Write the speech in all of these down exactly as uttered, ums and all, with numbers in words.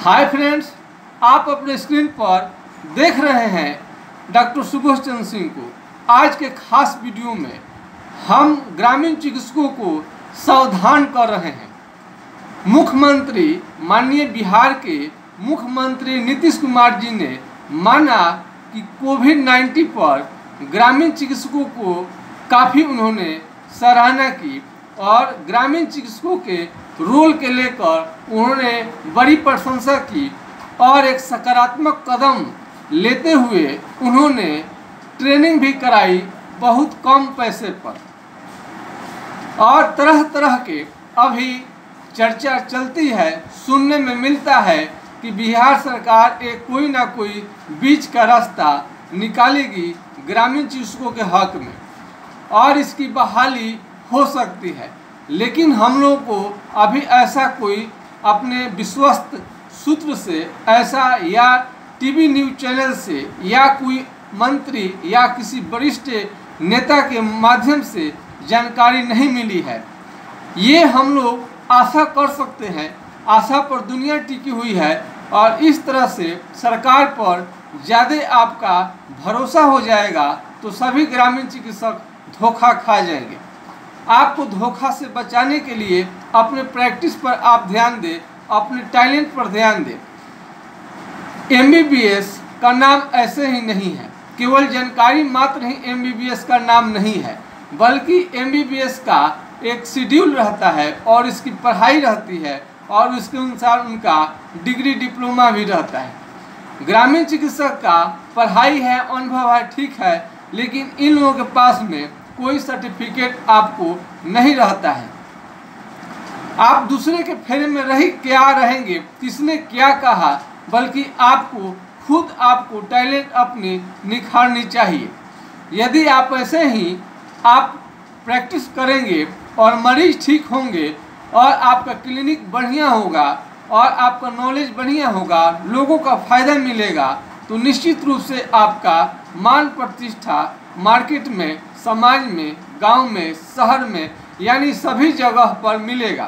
Hi friends, आप अपने screen पर देख रहे हैं डॉक्टर सुभाष चंद्र सिंह को। आज के खास वीडियो में हम ग्रामीण चिकित्सकों को सावधान कर रहे हैं। मुख्यमंत्री माननीय बिहार के मुख्यमंत्री नीतीश कुमार जी ने माना कि कोविड नाइन्टीन पर ग्रामीण चिकित्सकों को काफ़ी उन्होंने सराहना की और ग्रामीण चिकित्सकों के रोल के लेकर उन्होंने बड़ी प्रशंसा की और एक सकारात्मक कदम लेते हुए उन्होंने ट्रेनिंग भी कराई बहुत कम पैसे पर। और तरह तरह के अभी चर्चा चलती है, सुनने में मिलता है कि बिहार सरकार एक कोई ना कोई बीच का रास्ता निकालेगी ग्रामीण चिकित्सकों के हक में और इसकी बहाली हो सकती है। लेकिन हम लोगों को अभी ऐसा कोई अपने विश्वस्त सूत्र से ऐसा या टीवी न्यूज़ चैनल से या कोई मंत्री या किसी वरिष्ठ नेता के माध्यम से जानकारी नहीं मिली है। ये हम लोग आशा कर सकते हैं, आशा पर दुनिया टिकी हुई है और इस तरह से सरकार पर ज़्यादा आपका भरोसा हो जाएगा तो सभी ग्रामीण चिकित्सक धोखा खा जाएंगे। आपको धोखा से बचाने के लिए अपने प्रैक्टिस पर आप ध्यान दें, अपने टैलेंट पर ध्यान दें। एम बी बी एस का नाम ऐसे ही नहीं है, केवल जानकारी मात्र ही एम बी बी एस का नाम नहीं है, बल्कि एम बी बी एस का एक शेड्यूल रहता है और इसकी पढ़ाई रहती है और उसके अनुसार उनका डिग्री डिप्लोमा भी रहता है। ग्रामीण चिकित्सक का पढ़ाई है, अनुभव है, ठीक है, लेकिन इन लोगों के पास में कोई सर्टिफिकेट आपको नहीं रहता है। आप दूसरे के फेरे में रही क्या रहेंगे, किसने क्या कहा, बल्कि आपको खुद आपको टैलेंट अपनी निखारनी चाहिए। यदि आप ऐसे ही आप प्रैक्टिस करेंगे और मरीज ठीक होंगे और आपका क्लिनिक बढ़िया होगा और आपका नॉलेज बढ़िया होगा, लोगों का फायदा मिलेगा, तो निश्चित रूप से आपका मान प्रतिष्ठा मार्केट में, समाज में, गांव में, शहर में, यानी सभी जगह पर मिलेगा।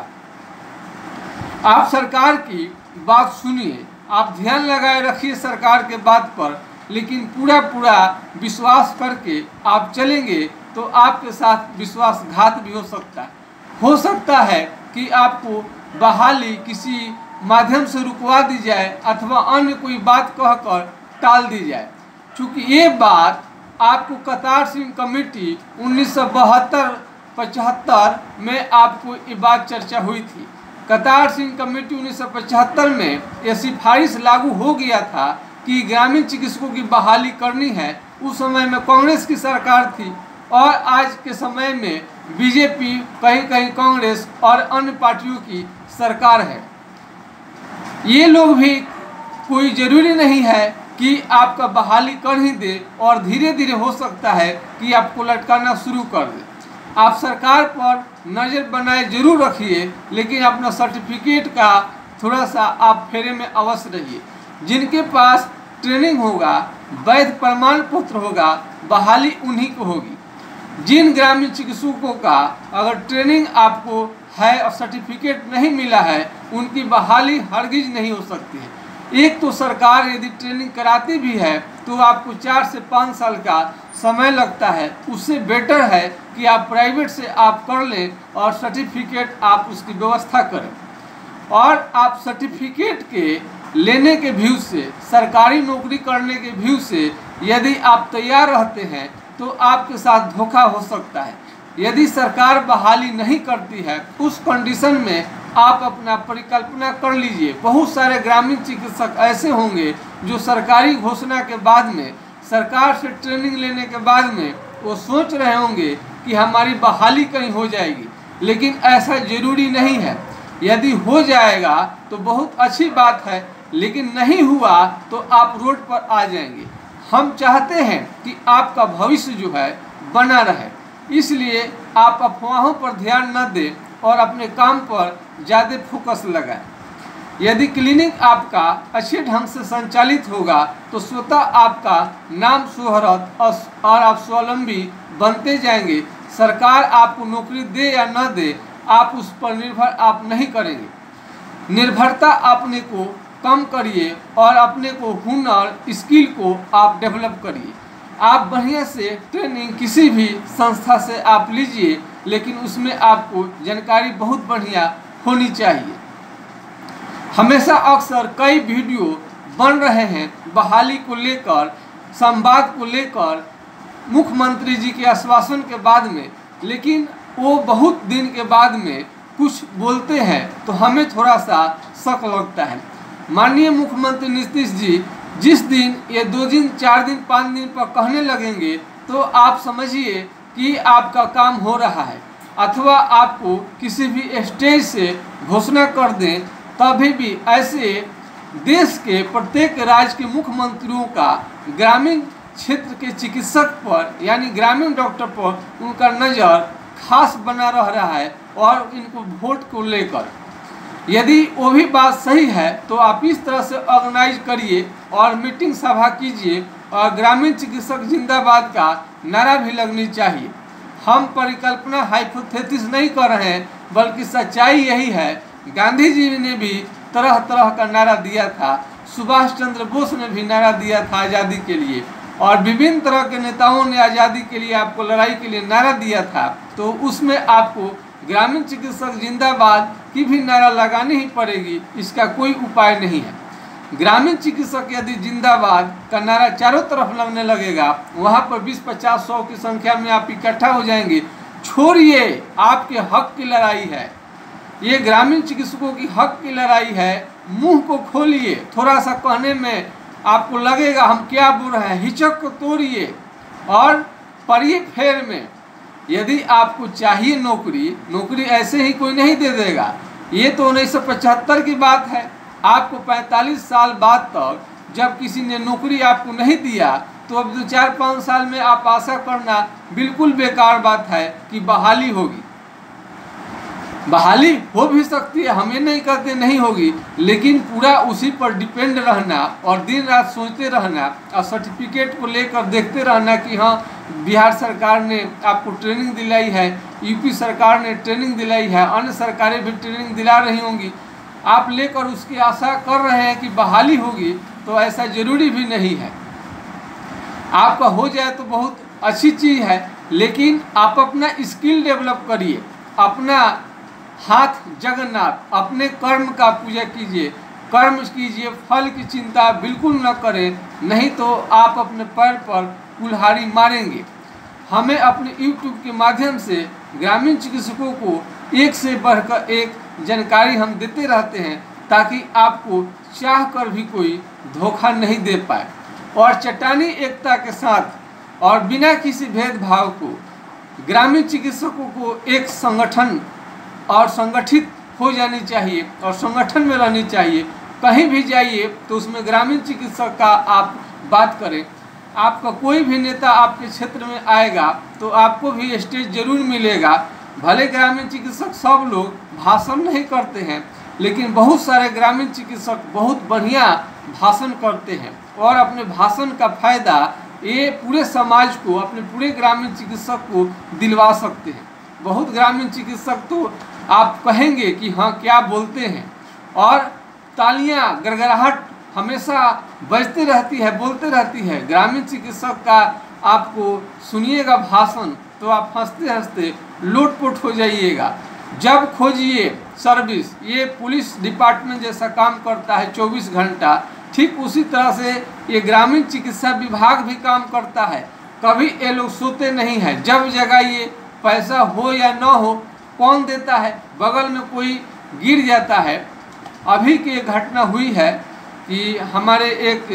आप सरकार की बात सुनिए, आप ध्यान लगाए रखिए सरकार के बात पर, लेकिन पूरा पूरा विश्वास करके आप चलेंगे तो आपके साथ विश्वासघात भी हो सकता है। हो सकता है कि आपको बहाली किसी माध्यम से रुकवा दी जाए अथवा अन्य कोई बात कहकर टाल दी जाए। चूँकि ये बात आपको कतार सिंह कमेटी उन्नीस सौ बहत्तर पचहत्तर में आपको ये बात चर्चा हुई थी। कतार सिंह कमेटी उन्नीस सौ पचहत्तर में यह सिफारिश लागू हो गया था कि ग्रामीण चिकित्सकों की बहाली करनी है। उस समय में कांग्रेस की सरकार थी और आज के समय में बीजेपी, कहीं कहीं कांग्रेस और अन्य पार्टियों की सरकार है। ये लोग भी कोई ज़रूरी नहीं है कि आपका बहाली कर ही दे और धीरे धीरे हो सकता है कि आपको लटकाना शुरू कर दे। आप सरकार पर नज़र बनाए जरूर रखिए, लेकिन अपना सर्टिफिकेट का थोड़ा सा आप फेरे में अवश्य रहिए। जिनके पास ट्रेनिंग होगा, वैध प्रमाण पत्र होगा, बहाली उन्हीं को होगी। जिन ग्रामीण चिकित्सकों का अगर ट्रेनिंग आपको है और सर्टिफिकेट नहीं मिला है, उनकी बहाली हरगिज नहीं हो सकती है। एक तो सरकार यदि ट्रेनिंग कराती भी है तो आपको चार से पाँच साल का समय लगता है। उससे बेटर है कि आप प्राइवेट से आप कर लें और सर्टिफिकेट आप उसकी व्यवस्था करें। और आप सर्टिफिकेट के लेने के व्यू से, सरकारी नौकरी करने के व्यू से यदि आप तैयार रहते हैं तो आपके साथ धोखा हो सकता है। यदि सरकार बहाली नहीं करती है, उस कंडीशन में आप अपना परिकल्पना कर लीजिए। बहुत सारे ग्रामीण चिकित्सक ऐसे होंगे जो सरकारी घोषणा के बाद में, सरकार से ट्रेनिंग लेने के बाद में वो सोच रहे होंगे कि हमारी बहाली कहीं हो जाएगी, लेकिन ऐसा ज़रूरी नहीं है। यदि हो जाएगा तो बहुत अच्छी बात है, लेकिन नहीं हुआ तो आप रोड पर आ जाएंगे। हम चाहते हैं कि आपका भविष्य जो है बना रहे, इसलिए आप अफवाहों पर ध्यान न दें और अपने काम पर ज़्यादा फोकस लगाएं। यदि क्लिनिक आपका अच्छे ढंग से संचालित होगा तो स्वतः आपका नाम शोहरत और आप स्वावलंबी बनते जाएंगे। सरकार आपको नौकरी दे या न दे, आप उस पर निर्भर आप नहीं करेंगे। निर्भरता अपने को कम करिए और अपने को हुनर स्किल को आप डेवलप करिए। आप बढ़िया से ट्रेनिंग किसी भी संस्था से आप लीजिए, लेकिन उसमें आपको जानकारी बहुत बढ़िया होनी चाहिए। हमेशा अक्सर कई वीडियो बन रहे हैं बहाली को लेकर, संवाद को लेकर, मुख्यमंत्री जी के आश्वासन के बाद में, लेकिन वो बहुत दिन के बाद में कुछ बोलते हैं तो हमें थोड़ा सा शक लगता है। माननीय मुख्यमंत्री नीतीश जी जिस दिन ये दो दिन चार दिन पाँच दिन पर कहने लगेंगे तो आप समझिए कि आपका काम हो रहा है, अथवा आपको किसी भी स्टेज से घोषणा कर दें तभी भी ऐसे देश के प्रत्येक राज्य के मुख्यमंत्रियों का ग्रामीण क्षेत्र के चिकित्सक पर यानी ग्रामीण डॉक्टर पर उनका नज़र खास बना रह रहा है और इनको वोट को लेकर। यदि वो भी बात सही है तो आप इस तरह से ऑर्गेनाइज करिए और मीटिंग सभा कीजिए और ग्रामीण चिकित्सक जिंदाबाद का नारा भी लगनी चाहिए। हम परिकल्पना हाइपोथेसिस नहीं कर रहे हैं, बल्कि सच्चाई यही है। गांधी जी ने भी तरह तरह का नारा दिया था, सुभाष चंद्र बोस ने भी नारा दिया था आज़ादी के लिए, और विभिन्न तरह के नेताओं ने आज़ादी के लिए आपको लड़ाई के लिए नारा दिया था। तो उसमें आपको ग्रामीण चिकित्सक जिंदाबाद की भी नारा लगानी ही पड़ेगी, इसका कोई उपाय नहीं है। ग्रामीण चिकित्सक यदि जिंदाबाद का नारा चारों तरफ लगने लगेगा, वहाँ पर बीस पचास सौ की संख्या में आप इकट्ठा हो जाएंगे। छोड़िए, आपके हक की लड़ाई है, ये ग्रामीण चिकित्सकों की हक की लड़ाई है। मुंह को खोलिए, थोड़ा सा कहने में आपको लगेगा हम क्या बोल रहे हैं, हिचक को तोड़िए और पढ़िए फेर में। यदि आपको चाहिए नौकरी, नौकरी ऐसे ही कोई नहीं दे देगा। ये तो उन्नीस सौ पचहत्तर की बात है। आपको पैंतालीस साल बाद तक जब किसी ने नौकरी आपको नहीं दिया, तो अब दो चार पाँच साल में आप आशा करना बिल्कुल बेकार बात है कि बहाली होगी। बहाली हो भी सकती है, हमें नहीं कहते नहीं होगी, लेकिन पूरा उसी पर डिपेंड रहना और दिन रात सोचते रहना और सर्टिफिकेट को लेकर देखते रहना कि हाँ बिहार सरकार ने आपको ट्रेनिंग दिलाई है, यूपी सरकार ने ट्रेनिंग दिलाई है, अन्य सरकारें भी ट्रेनिंग दिला रही होंगी, आप लेकर उसकी आशा कर रहे हैं कि बहाली होगी, तो ऐसा जरूरी भी नहीं है। आपका हो जाए तो बहुत अच्छी चीज़ है, लेकिन आप अपना स्किल डेवलप करिए, अपना हाथ जगन्नाथ, अपने कर्म का पूजा कीजिए, कर्म कीजिए, फल की चिंता बिल्कुल न करें, नहीं तो आप अपने पैर पर कुल्हाड़ी मारेंगे। हमें अपने यूट्यूब के माध्यम से ग्रामीण चिकित्सकों को एक से बढ़कर एक जानकारी हम देते रहते हैं, ताकि आपको चाह कर भी कोई धोखा नहीं दे पाए। और चट्टानी एकता के साथ और बिना किसी भेदभाव को ग्रामीण चिकित्सकों को एक संगठन और संगठित हो जानी चाहिए और संगठन में रहनी चाहिए। कहीं भी जाइए तो उसमें ग्रामीण चिकित्सक का आप बात करें। आपका कोई भी नेता आपके क्षेत्र में आएगा तो आपको भी स्टेज जरूर मिलेगा। भले ग्रामीण चिकित्सक सब लोग भाषण नहीं करते हैं, लेकिन बहुत सारे ग्रामीण चिकित्सक बहुत बढ़िया भाषण करते हैं और अपने भाषण का फायदा ये पूरे समाज को, अपने पूरे ग्रामीण चिकित्सक को दिलवा सकते हैं। बहुत ग्रामीण चिकित्सक तो आप कहेंगे कि हाँ क्या बोलते हैं, और तालियां गड़गड़ाहट हमेशा बजती रहती है, बोलते रहती है। ग्रामीण चिकित्सक का आपको सुनिएगा भाषण तो आप हंसते हंसते लोटपोट हो जाइएगा। जब खोजिए सर्विस, ये पुलिस डिपार्टमेंट जैसा काम करता है चौबीस घंटा, ठीक उसी तरह से ये ग्रामीण चिकित्सा विभाग भी काम करता है। कभी ये लोग सोते नहीं हैं। जब जगह ये पैसा हो या न हो, कौन देता है, बगल में कोई गिर जाता है। अभी की एक घटना हुई है कि हमारे एक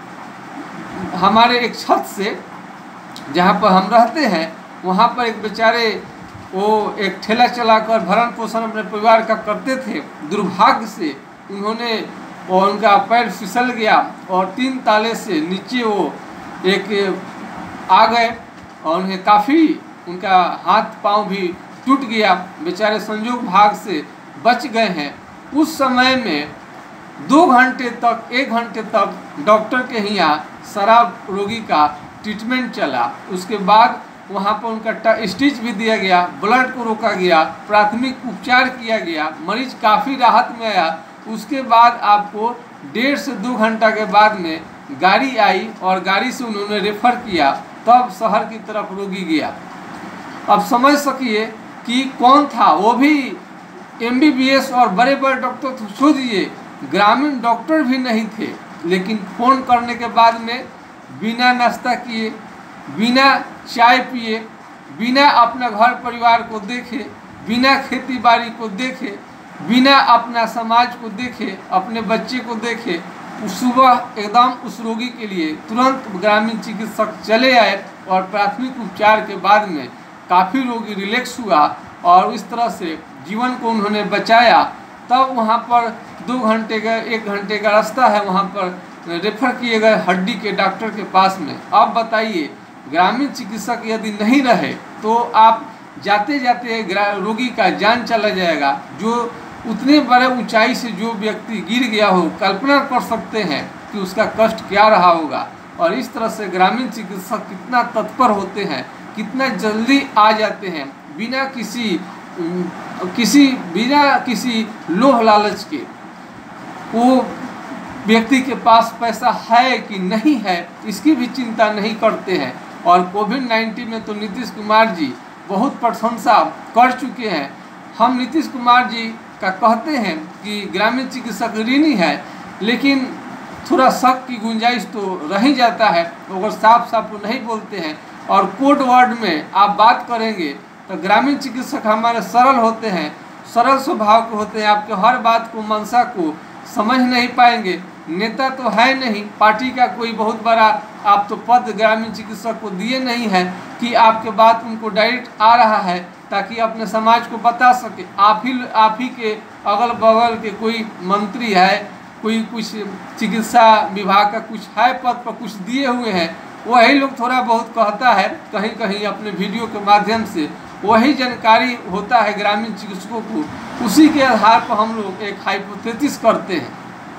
हमारे एक छत से जहाँ पर हम रहते हैं, वहाँ पर एक बेचारे वो एक ठेला चलाकर भरण पोषण अपने परिवार का करते थे। दुर्भाग्य से उन्होंने और उनका पैर फिसल गया और तीन ताले से नीचे वो एक आ गए और उन्हें काफ़ी उनका हाथ पांव भी टूट गया। बेचारे संजोग भाग से बच गए हैं। उस समय में दो घंटे तक एक घंटे तक डॉक्टर के यहाँ शराब रोगी का ट्रीटमेंट चला। उसके बाद वहाँ पर उनका स्टिच भी दिया गया, ब्लड को रोका गया, प्राथमिक उपचार किया गया। मरीज काफ़ी राहत में आया, उसके बाद आपको डेढ़ से दो घंटा के बाद में गाड़ी आई और गाड़ी से उन्होंने रेफर किया, तब शहर की तरफ रोगी गया। अब समझ सकिए कि कौन था, वो भी एम बी बी एस और बड़े बड़े डॉक्टर तो छोड़िए, ग्रामीण डॉक्टर भी नहीं थे, लेकिन फ़ोन करने के बाद में बिना नाश्ता किए, बिना चाय पिए, बिना अपना घर परिवार को देखे, बिना खेती बाड़ी को देखे, बिना अपना समाज को देखे, अपने बच्चे को देखे, सुबह एकदम उस रोगी के लिए तुरंत ग्रामीण चिकित्सक चले आए और प्राथमिक उपचार के बाद में काफ़ी रोगी रिलैक्स हुआ और इस तरह से जीवन को उन्होंने बचाया। तब वहाँ पर दो घंटे का एक घंटे का रास्ता है, वहाँ पर रेफर किए गए हड्डी के डॉक्टर के पास में। अब बताइए, ग्रामीण चिकित्सक यदि नहीं रहे तो आप जाते जाते रोगी का जान चला जाएगा। जो उतने बड़े ऊंचाई से जो व्यक्ति गिर गया हो, कल्पना कर सकते हैं कि उसका कष्ट क्या रहा होगा। और इस तरह से ग्रामीण चिकित्सक कितना तत्पर होते हैं, कितना जल्दी आ जाते हैं, बिना किसी किसी बिना किसी लोभ लालच के। वो व्यक्ति के पास पैसा है कि नहीं है इसकी भी चिंता नहीं करते हैं। और कोविड नाइन्टीन में तो नीतीश कुमार जी बहुत प्रशंसा कर चुके हैं। हम नीतीश कुमार जी का कहते हैं कि ग्रामीण चिकित्सक ऋणी है, लेकिन थोड़ा शक की गुंजाइश तो रह ही जाता है, तो अगर साफ साफ वो नहीं बोलते हैं और कोड वर्ड में आप बात करेंगे तो ग्रामीण चिकित्सक हमारे सरल होते हैं, सरल स्वभाव के होते हैं, आपके हर बात को मंशा को समझ नहीं पाएंगे। नेता तो है नहीं, पार्टी का कोई बहुत बड़ा आप तो पद ग्रामीण चिकित्सक को दिए नहीं है कि आपके बात उनको डायरेक्ट आ रहा है ताकि अपने समाज को बता सके। आप ही आप ही के अगल बगल के कोई मंत्री है, कोई कुछ चिकित्सा विभाग का कुछ है पद पर कुछ दिए हुए हैं, वही लोग थोड़ा बहुत कहता है कहीं कहीं अपने वीडियो के माध्यम से, वही जानकारी होता है ग्रामीण चिकित्सकों को, उसी के आधार पर हम लोग एक हाइपोथेसिस करते हैं।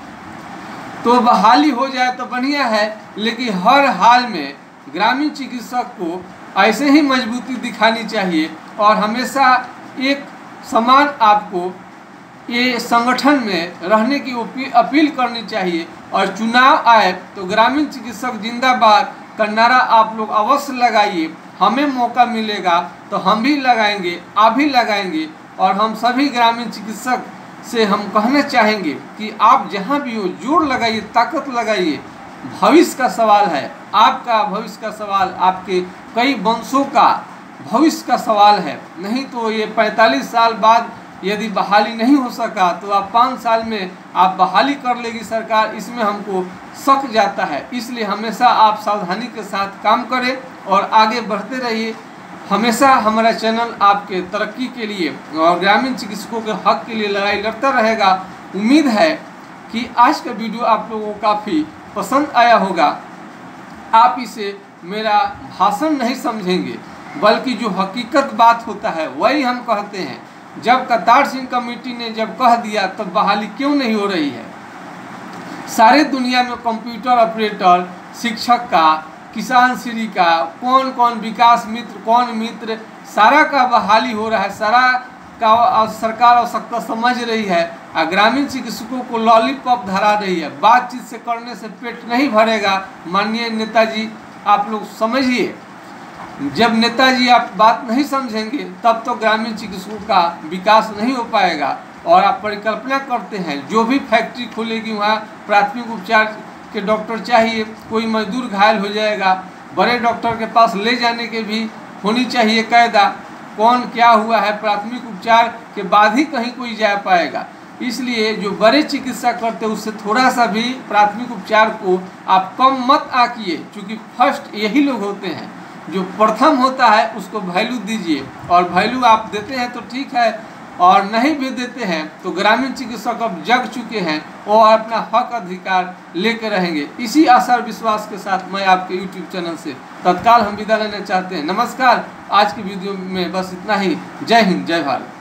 तो बहाली हो जाए तो बढ़िया है, लेकिन हर हाल में ग्रामीण चिकित्सक को ऐसे ही मजबूती दिखानी चाहिए और हमेशा एक समान आपको ये संगठन में रहने की अपील करनी चाहिए। और चुनाव आए तो ग्रामीण चिकित्सक जिंदाबाद का नारा आप लोग अवश्य लगाइए। हमें मौका मिलेगा तो हम भी लगाएंगे, आप भी लगाएंगे। और हम सभी ग्रामीण चिकित्सक से हम कहना चाहेंगे कि आप जहां भी हो जोर लगाइए, ताकत लगाइए। भविष्य का सवाल है, आपका भविष्य का सवाल, आपके कई वंशों का भविष्य का सवाल है। नहीं तो ये पैंतालीस साल बाद यदि बहाली नहीं हो सका तो आप पाँच साल में आप बहाली कर लेगी सरकार, इसमें हमको शक जाता है। इसलिए हमेशा आप सावधानी के साथ काम करें और आगे बढ़ते रहिए। हमेशा हमारा चैनल आपके तरक्की के लिए और ग्रामीण चिकित्सकों के हक के लिए लड़ाई लड़ता रहेगा। उम्मीद है कि आज का वीडियो आप लोगों को काफ़ी पसंद आया होगा। आप इसे मेरा भाषण नहीं समझेंगे, बल्कि जो हकीकत बात होता है वही हम कहते हैं। जब करतार सिंह कमेटी ने जब कह दिया तब बहाली क्यों नहीं हो रही है? सारे दुनिया में कंप्यूटर ऑपरेटर, शिक्षक का, किसान श्री का, कौन कौन विकास मित्र, कौन मित्र, सारा का बहाली हो रहा है। सारा का सरकार आवश्यकता समझ रही है और ग्रामीण चिकित्सकों को लॉलीपॉप धरा रही है। बातचीत से करने से पेट नहीं भरेगा। माननीय नेताजी, आप लोग समझिए, जब नेताजी आप बात नहीं समझेंगे तब तो ग्रामीण चिकित्सकों का विकास नहीं हो पाएगा। और आप परिकल्पना करते हैं जो भी फैक्ट्री खुलेगी वहाँ प्राथमिक उपचार के डॉक्टर चाहिए, कोई मजदूर घायल हो जाएगा, बड़े डॉक्टर के पास ले जाने के भी होनी चाहिए कायदा। कौन क्या हुआ है प्राथमिक उपचार के बाद ही कहीं कोई जा पाएगा। इसलिए जो बड़े चिकित्सा करते हैं उससे थोड़ा सा भी प्राथमिक उपचार को आप कम मत आकिए, क्योंकि फर्स्ट यही लोग होते हैं। जो प्रथम होता है उसको वैल्यू दीजिए, और वैल्यू आप देते हैं तो ठीक है, और नहीं भी देते हैं तो ग्रामीण चिकित्सक अब जग चुके हैं और अपना हक अधिकार लेकर रहेंगे। इसी आशा और विश्वास के साथ मैं आपके यूट्यूब चैनल से तत्काल हम विदा लेना चाहते हैं। नमस्कार। आज की वीडियो में बस इतना ही। जय हिंद, जय भारत।